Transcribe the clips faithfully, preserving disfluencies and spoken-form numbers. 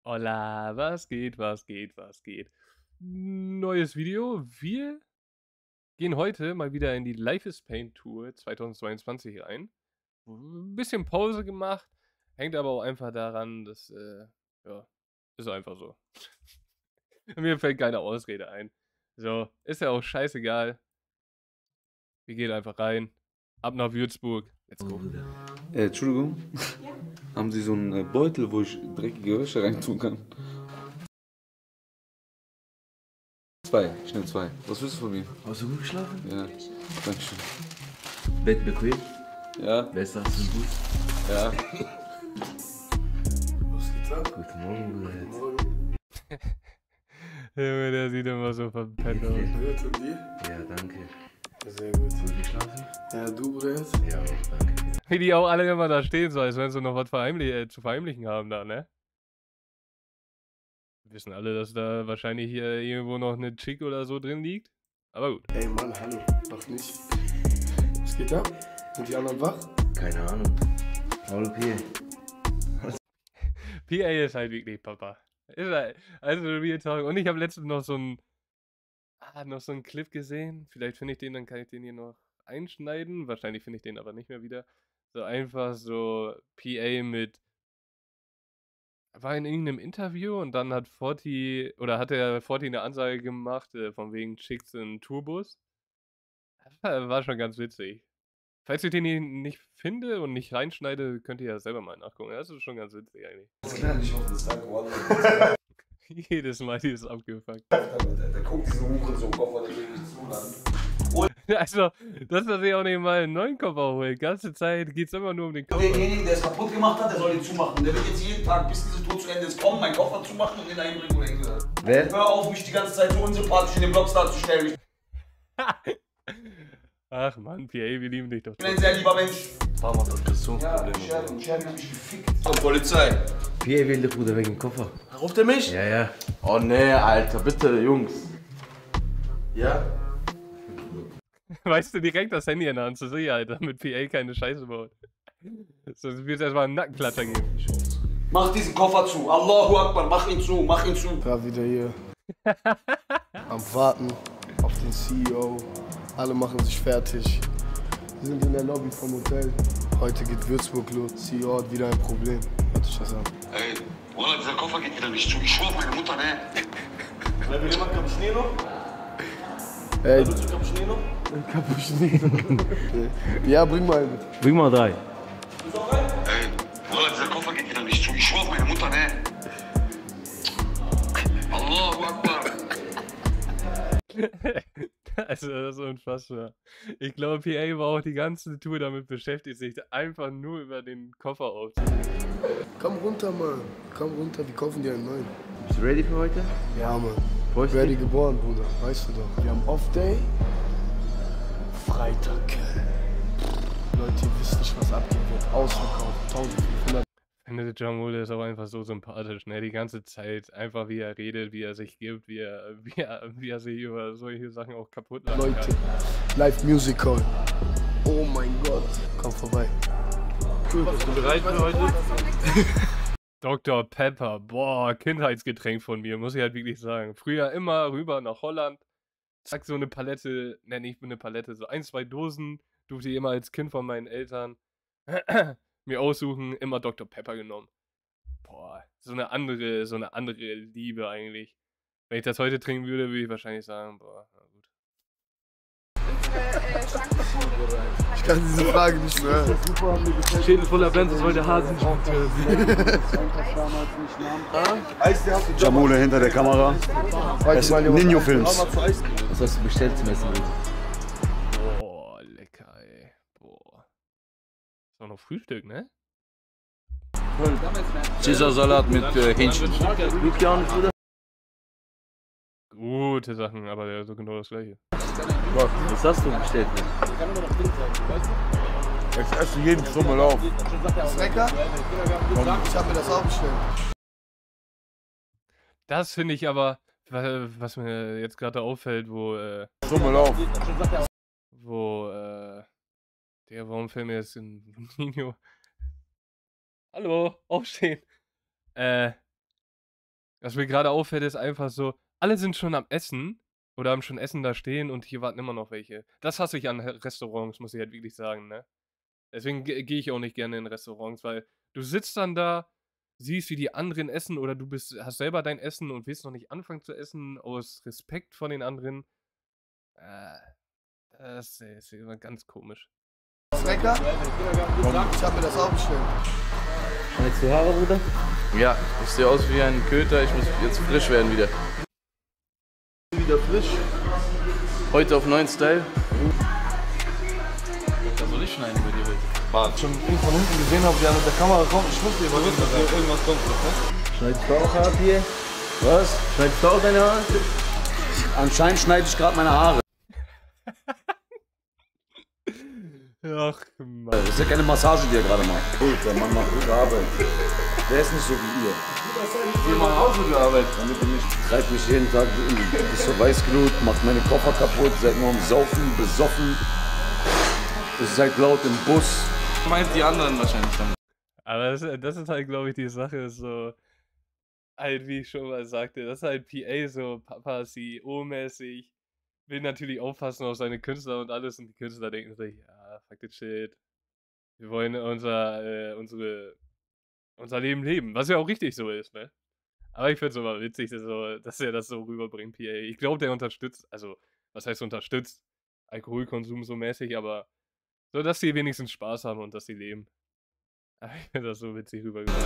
Hola, was geht, was geht, was geht? Neues Video. Wir gehen heute mal wieder in die Life is Pain Tour zweitausendzweiundzwanzig rein. 'N bisschen Pause gemacht, hängt aber auch einfach daran, dass, äh, ja, ist einfach so. Mir fällt keine Ausrede ein. So, ist ja auch scheißegal. Wir gehen einfach rein. Ab nach Würzburg. Let's go. Äh, Entschuldigung, haben Sie so einen äh, Beutel, wo ich dreckige Wäsche reintun kann? Zwei, schnell zwei. Was willst du von mir? Hast du gut geschlafen? Ja, dankeschön. Bett bequem? Ja, Besser, hast du gut? ja. Was geht's ab? Guten Morgen, Bruder. Morgen. Junge, der sieht immer so verpennt aus. Gut, und dir? Ja, danke. Sehr gut. Gut geschlafen? Ja, du, Bruder, jetzt? Ja, auch, danke. Wie die auch alle immer da stehen, so als wenn sie noch was verheimlich äh, zu verheimlichen haben da, ne? Wir wissen alle, dass da wahrscheinlich hier irgendwo noch eine Chick oder so drin liegt. Aber gut. Ey, Mann, hallo. Doch nicht. Was geht ab? Sind die anderen wach? Keine Ahnung. Hallo, P. P A ist halt wirklich Papa. Ist halt, also Real Talk. Und ich habe letztens noch so ein ah, noch so einen Clip gesehen. Vielleicht finde ich den, dann kann ich den hier noch einschneiden. Wahrscheinlich finde ich den aber nicht mehr wieder. So einfach so P A mit war in irgendeinem Interview und dann hat Forti oder hat der Forti eine Ansage gemacht, äh, von wegen Chicks in Tourbus. Das war war schon ganz witzig. Falls ich den hier nicht finde und nicht reinschneide, könnt ihr ja selber mal nachgucken. Das ist schon ganz witzig eigentlich. Das kann nicht auf das Tag Wallah. Jedes Mal dieses abgefuckt. Der guckt diesen Hurensohn-Koffer, der will nicht zuladen. Also, dass er sich auch nicht mal einen neuen Koffer holt. Die ganze Zeit geht es immer nur um den Koffer. Derjenige, der es kaputt gemacht hat, der soll ihn zumachen. Der wird jetzt jeden Tag, bis diese Tour zu Ende ist, kommen, meinen Koffer zumachen und den einbringen, wo er hingehört. Wer? Hör auf, mich die ganze Zeit so unsympathisch in den Blogs darzustellen. Ach Mann, P A, wir lieben dich doch. Ich bin ein sehr lieber Mensch. Mama hat Aggressionsprobleme. Ja, Sherry, Sherry hat mich gefickt. Und Polizei. P will der Bruder wegen dem Koffer. Ruft er mich? Ja, ja. Oh nee, Alter, bitte, Jungs. Ja? Weißt du, direkt das Handy in der Hand zur Sicherheit, damit P A keine Scheiße baut. Sonst wird es erstmal einen Nackenklatscher geben. Mach diesen Koffer zu. Allahu Akbar, mach ihn zu, mach ihn zu. Gerade wieder hier. Am Warten auf den C E O. Alle machen sich fertig. Wir sind in der Lobby vom Hotel. Heute geht Würzburg los. C E O hat wieder ein Problem. Hört sich das an. Ey, Wallah, dieser Koffer geht wieder nicht zu. Ich schwör auf meine Mutter, ne? Wer will jemand Cappuccino? Ey, Willst du Cappuccino? Cappuccino. Ja, bring mal einen. Bring mal drei. Ey, Wallah, dieser Koffer geht wieder nicht zu. Ich schwör auf meine Mutter, ne? Allahu Akbar. Also, das ist unfassbar. Ich glaube, P A war auch die ganze Tour damit beschäftigt, sich einfach nur über den Koffer aufzunehmen. Komm runter, Mann. Komm runter, wir kaufen dir einen neuen. Bist du ready für heute? Ja, Mann. Freust Ready geboren, Bruder. Weißt du doch. Wir haben Off-Day. Freitag. Leute, ihr wisst nicht, was abgehen wird. Ausverkauft. eintausendfünfhundert. Ich finde, Jamule ist auch einfach so sympathisch, ne? Die ganze Zeit. Einfach wie er redet, wie er sich gibt, wie er, wie er, wie er sich über solche Sachen auch kaputt lassen Leute, kann. Live Musical. Oh mein Gott. Komm vorbei. Bist du bereit für heute? Doktor Pepper, boah, Kindheitsgetränk von mir, muss ich halt wirklich sagen. Früher immer rüber nach Holland, zack, so eine Palette, ne, nicht eine Palette, so ein, zwei Dosen, durfte ich immer als Kind von meinen Eltern mir aussuchen, immer Doktor Pepper genommen. Boah, so eine andere, so eine andere Liebe eigentlich. Wenn ich das heute trinken würde, würde ich wahrscheinlich sagen, boah, na gut. Ich kann diese Frage nicht mehr hören. Schädel voller Benz, das wollte Hasen. Jamule hinter der Kamera. Es sind Ninjo Films. Was hast du bestellt zum Essen? Boah, lecker, ey. Boah. Ist auch noch Frühstück, ne? Caesar-Salat mit äh, Hähnchen. Gut gar nicht, Bruder? Gute Sachen, aber ja, so genau das gleiche. Was hast du bestellt? Ich esse jeden Stummel auf. Ist lecker? Ich habe mir das auch bestellt. Das finde ich aber, wa- was mir jetzt gerade auffällt, wo, äh, Stummel auf. wo, äh, der, warum fällt mir jetzt in Nino? Hallo, aufstehen. Äh, Was mir gerade auffällt, ist einfach so, alle sind schon am Essen oder haben schon Essen da stehen und hier warten immer noch welche. Das hasse ich an He Restaurants, muss ich halt wirklich sagen, ne? Deswegen ge gehe ich auch nicht gerne in Restaurants, weil du sitzt dann da, siehst, wie die anderen essen oder du bist hast selber dein Essen und willst noch nicht anfangen zu essen aus Respekt vor den anderen. Äh, das ist immer ganz komisch. Ist lecker? Ich hab mir das auch bestellt. Schneidest du Haare, Bruder? Ja, ich sehe aus wie ein Köter, ich muss jetzt frisch werden wieder. Wieder frisch. Heute auf neuen Style. Da soll ich schneiden bei dir heute. Warte, schon von unten gesehen habe, wie er mit der Kamera kommt. Ich muss dir mal wissen, dass hier irgendwas kommt. Ne? Schneidest du auch Haare hier? Was? Schneidest du auch deine Haare? Anscheinend schneide ich gerade meine Haare. Ach, Mann. Das ist ja keine Massage, die er gerade macht. Gut, der Mann macht gute Arbeit. Der ist nicht so wie ihr. Wir machen auch gute Arbeit. Damit ihr nicht treibt mich jeden Tag bis zur Weißglut, macht meine Koffer kaputt, seid nur am Saufen, besoffen. Ihr seid laut im Bus. Meint die anderen wahrscheinlich damit. Aber das, das ist halt, glaube ich, die Sache so, halt, wie ich schon mal sagte, das ist halt P A so, Papa C E O-mäßig, will natürlich aufpassen auf seine Künstler und alles und die Künstler denken sich, ja, fuck the shit. Wir wollen unser, äh, unsere, unser Leben leben, was ja auch richtig so ist, ne? Aber ich finde es immer witzig, dass, so, dass er das so rüberbringt, P A. Ich glaube, der unterstützt, also, was heißt unterstützt? Alkoholkonsum so mäßig, aber so, dass sie wenigstens Spaß haben und dass sie leben. Ich finde das so witzig rübergebracht.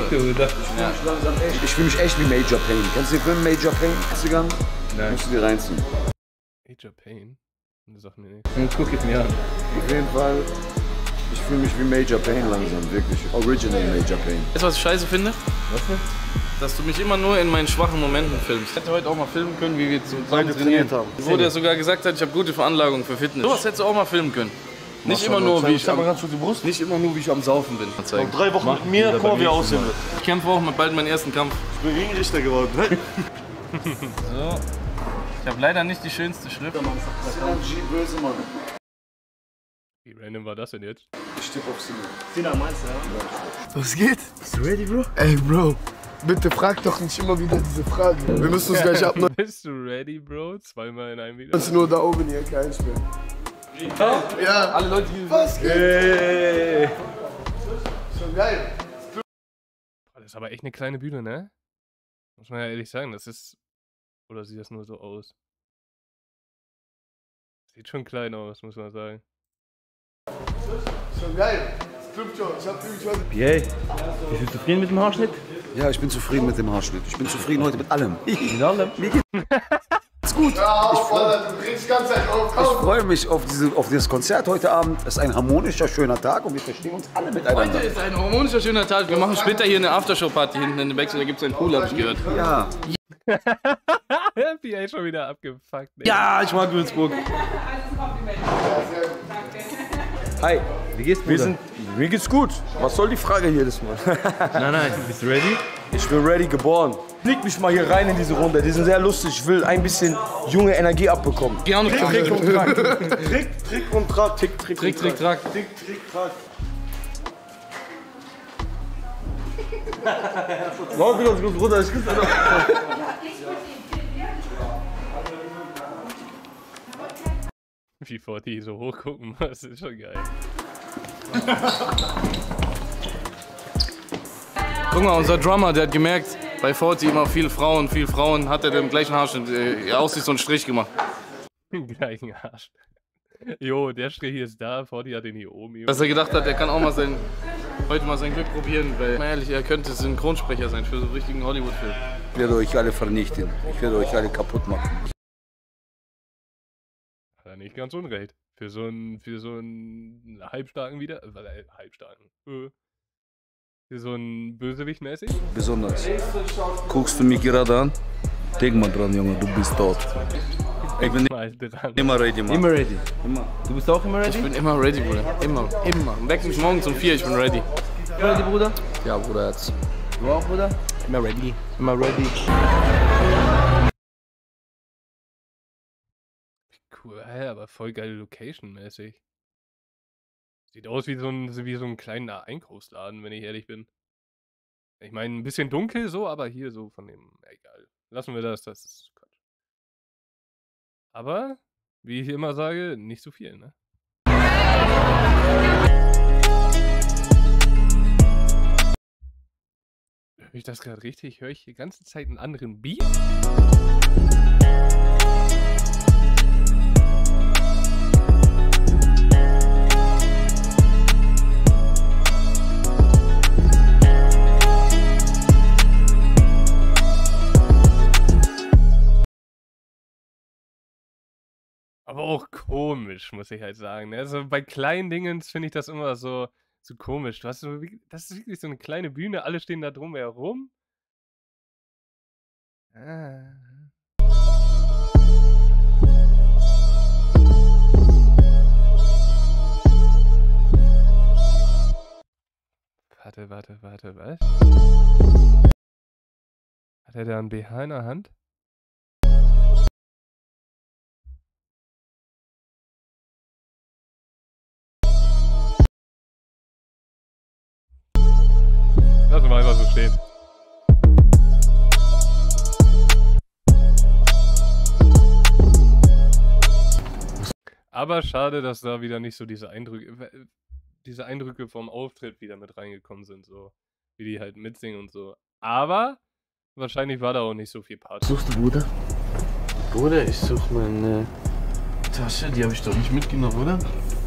Ich fühle mich echt wie Major Payne. Kennst du den Film Major Payne? achtziger? Nein. Musst du dir reinziehen. Major Payne? Das sagt mir nichts. Und guck es mir an. Auf jeden Fall, ich fühle mich wie Major Payne langsam, wirklich. Original Major Payne. Weißt du, was ich scheiße finde? Was denn? Dass du mich immer nur in meinen schwachen Momenten filmst. Ich hätte heute auch mal filmen können, wie wir zusammen Beide trainieren. trainiert haben. Es wurde ja sogar gesagt, ich habe gute Veranlagung für Fitness. Sowas hättest du auch mal filmen können. Nicht immer nur, wie ich am, ganz kurz die Brust. nicht immer nur, wie ich am Saufen bin. Noch drei Wochen mit mir, guck mal, wie er aussehen wird. Ich kämpfe auch mit bald meinen ersten Kampf. Ich bin Ringrichter geworden. So. Ich habe leider nicht die schönste Schrift. G, böse Mann. Wie random war das denn jetzt? Ich tippe auf Sinne. Sina, meinst du, ja? Was geht? Bist du ready, Bro? Ey, Bro, bitte frag doch nicht immer wieder diese Frage. Wir müssen uns gleich ab Bist du ready, Bro? Zweimal in einem Video. neunzehn Uhr da oben in die Ecke einsperren. Ja. Alle Leute, die... Was geht? Hey. Schon geil. Das ist aber echt eine kleine Bühne, ne? Muss man ja ehrlich sagen, das ist... Oder sieht das nur so aus? Sieht schon klein aus, muss man sagen. Schon geil. Das klappt schon. Ich hab wirklich heute... P A, bist du zufrieden mit dem Haarschnitt? Ja, ich bin zufrieden mit dem Haarschnitt. Ich bin zufrieden heute mit allem. Mit allem? Ist gut. Ja, auf, Alter, du kriegst die ganze Zeit auf. Ich freue mich auf, diese, auf dieses Konzert heute Abend. Es ist ein harmonischer, schöner Tag und wir verstehen uns alle Heute miteinander. ist ein harmonischer, schöner Tag. Wir machen später hier eine Aftershow-Party hinten in den Backstage. Da gibt es einen Pool, hab ich gehört. Ja. P A schon wieder abgefuckt, ne? Ja, ich mag Würzburg. Hi, wie geht's, Bruder? Wir sind, mir geht's gut. Was soll die Frage jedes Mal? Nein, nein, bist du ready? Ich bin ready geboren. Leg mich mal hier rein in diese Runde. Die sind sehr lustig. Ich will ein bisschen junge Energie abbekommen. Gerne. Trick und Track. Trick, Trick und Track. Tick, Trick, Trick, und Trick, Track. Trick, Trick, Track. Warte ganz kurz runter. Ich küsse noch. Wie vor die so hochgucken, das ist schon geil. Guck mal, unser Drummer, der hat gemerkt, bei Forti immer viel Frauen, viel Frauen, hat er den gleichen Haarschnitt, äh, aus sich so einen Strich gemacht. Gleichen Arsch. Jo, der Strich ist da, Forti hat den hier oben. Jo. Dass er gedacht hat, er kann auch mal sein, heute mal sein Glück probieren, weil, mal ehrlich, er könnte Synchronsprecher sein für so einen richtigen Hollywood-Film. Ich werde euch alle vernichten. Ich werde euch alle kaputt machen. Hat er nicht ganz unrecht. Für so einen, für so einen halbstarken wieder, äh, halbstarken, äh, für so einen Bösewicht mäßig. Besonders. Guckst du mich gerade an? Denk mal dran, Junge, du bist tot. Ich bin Mal dran. immer ready, Mann. Immer ready. Immer. Du bist auch immer ready? Ich bin immer ready, Bruder. Immer, immer. Weck mich morgens um vier, ich bin ready. ready, Bruder? Ja, Bruder, jetzt. Du auch, Bruder? Immer ready. Immer ready. Cool, ja, aber voll geile Location mäßig. Sieht aus wie so ein, wie so ein kleiner Einkaufsladen, wenn ich ehrlich bin. Ich meine, ein bisschen dunkel so, aber hier so von dem, egal. Lassen wir das, das ist Quatsch. Aber, wie ich immer sage, nicht so viel, ne? Höre ich das gerade richtig? Höre ich die ganze Zeit einen anderen Beat? Aber auch komisch, muss ich halt sagen. Ne? Also bei kleinen Dingen finde ich das immer so, so komisch. Du hast so, wie- das ist wirklich so eine kleine Bühne, alle stehen da drum herum. Ah. Warte, warte, warte, was? Hat er da ein B H in der Hand? Lassen wir einfach so stehen. Aber schade, dass da wieder nicht so diese Eindrücke, diese Eindrücke vom Auftritt wieder mit reingekommen sind, so wie die halt mitsingen und so. Aber wahrscheinlich war da auch nicht so viel Party. Suchst du, Bruder? Bruder, ich such meine Tasche, die habe ich doch nicht mitgenommen, oder?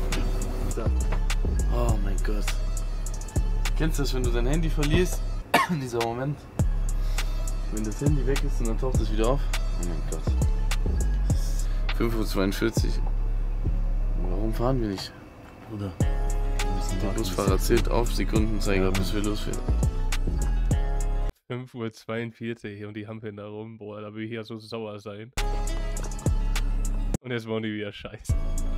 Oh mein Gott. Kennst du das, wenn du dein Handy verlierst? Dieser Moment. Wenn das Handy weg ist und dann taucht es wieder auf. Oh mein Gott. fünf Uhr zweiundvierzig. Warum fahren wir nicht? Bruder. Wir müssen Der Busfahrer zählt auf Sekundenzeiger, bis wir losfahren. fünf Uhr zweiundvierzig und die hampeln da rum. Boah, da will ich ja so sauer sein. Und jetzt wollen die wieder scheiße.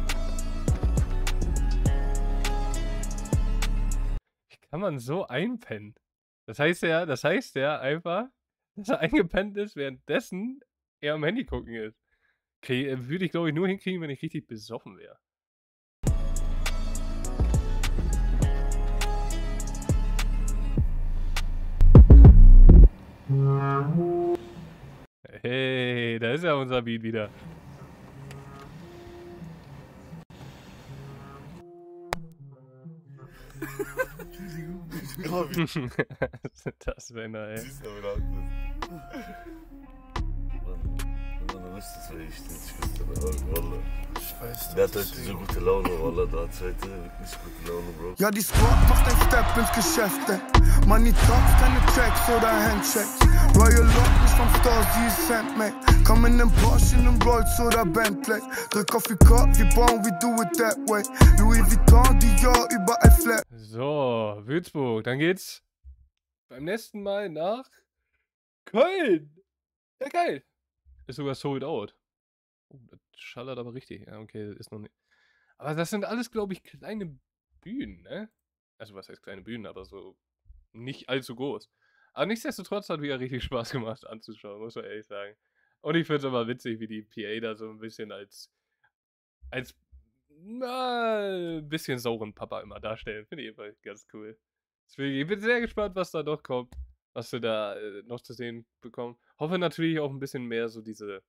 Wie kann man so einpennen? Das heißt ja, das heißt ja einfach, dass er eingepennt ist, währenddessen er am Handy gucken ist. Okay, würde ich glaube ich nur hinkriegen, wenn ich richtig besoffen wäre. Hey, da ist ja unser Beat wieder. Das wäre ey. Ich weiß Der hat heute so gute Laune, Wallah, da hat heute wirklich gute Laune, Bro. Ja, die Squad macht ein Step ins Geschäft, ey. Money Talks, keine Checks oder Handshakes. Royal Lock, nicht vom Store, sie ist handmade. Komm in nem Porsche, in nem Rolls oder Bentley. Drück auf die Cut, wir bauen, we do it that way. Louis Vuitton, Dior, überall flat. So, Würzburg, dann geht's beim nächsten Mal nach Köln. Ja, geil. Ist sogar sold out. Oh, das schallert aber richtig. Ja, okay, ist noch nicht. Aber das sind alles, glaube ich, kleine Bühnen, ne? Also, was heißt kleine Bühnen, aber so nicht allzu groß. Aber nichtsdestotrotz hat wieder richtig Spaß gemacht anzuschauen, muss man ehrlich sagen. Und ich finde es aber witzig, wie die P A da so ein bisschen als, als, na, ein bisschen sauren Papa immer darstellen. Finde ich immer ganz cool. Deswegen, ich bin sehr gespannt, was da noch kommt, was wir da äh, noch zu sehen bekommen. Hoffe natürlich auch ein bisschen mehr so diese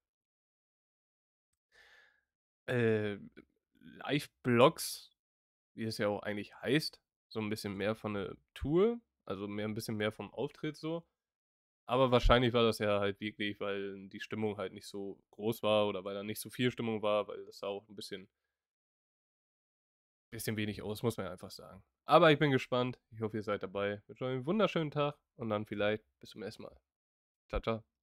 äh, Live-Blogs, wie es ja auch eigentlich heißt. So ein bisschen mehr von der Tour, also mehr ein bisschen mehr vom Auftritt so. Aber wahrscheinlich war das ja halt wirklich, weil die Stimmung halt nicht so groß war oder weil da nicht so viel Stimmung war, weil das sah auch ein bisschen, bisschen wenig aus, muss man ja einfach sagen. Aber ich bin gespannt. Ich hoffe, ihr seid dabei. Ich wünsche euch einen wunderschönen Tag und dann vielleicht bis zum nächsten Mal. Ciao, ciao.